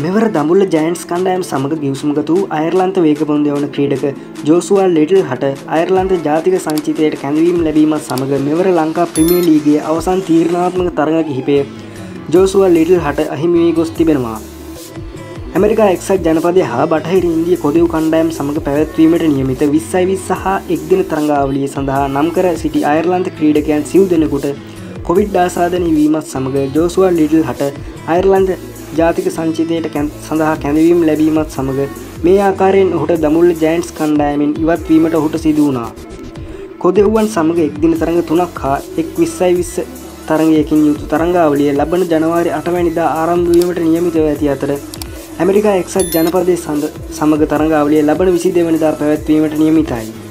මෙවර දඹුල්ල ජයන්ට්ස් කණ්ඩායම සමග ගිවිසුමගත වූ අයර්ලන්ත වේගපන්දු යවන ක්‍රීඩක ජෝසුවා ලිටල් හට අයර්ලන්ත ජාතික සංචිතයට කැඳවීම ලැබීමත් සමග මෙවර ලංකා ප්‍රීමියර් ලීගයේ අවසන් තීරණාත්මක තරඟ කිහිපය ජෝසුවා ලිටල් හට අහිමි වී ගොස් තිබෙනවා. ඇමරිකා එක්සත් ජනපදයේ හා බටහිර ඉන්දිය කොදෙව් කණ්ඩායම් සමග පැවැත්වීමට නියමිත 2020 හා එක්දින තරඟාවලිය සඳහා නම් කර සිටි අයර්ලන්ත ක්‍රීඩකයන් සිව් දෙනෙකුට කොවිඩ් ආසාදනය වීමත් සමග ජෝසුවා ලිටල් හට අයර්ලන්ත ජාතික සංචිතයට සඳහා කැඳවීම ලැබීමත් සමග මේ ආකාරයෙන් ඔහුට දඹුල්ල ජයන්ට්ස් කණ්ඩායමෙන් ඉවත් වීමට ඔහුට සිදු වුණා. කොදෙව්වන් සමග එක්දින තරඟ 3ක් හා එක් 2020 තරඟයකින් යුතු තරඟාවලිය ලබන ජනවාරි 8 වැනිදා ආරම්භ වීමට නියමිතව ඇති අතර ඇමරිකා එක්සත් ජනපදයේ සමග තරඟාවලිය ලබන 22 වැනිදා පැවැත්වීමට නියමිතයි.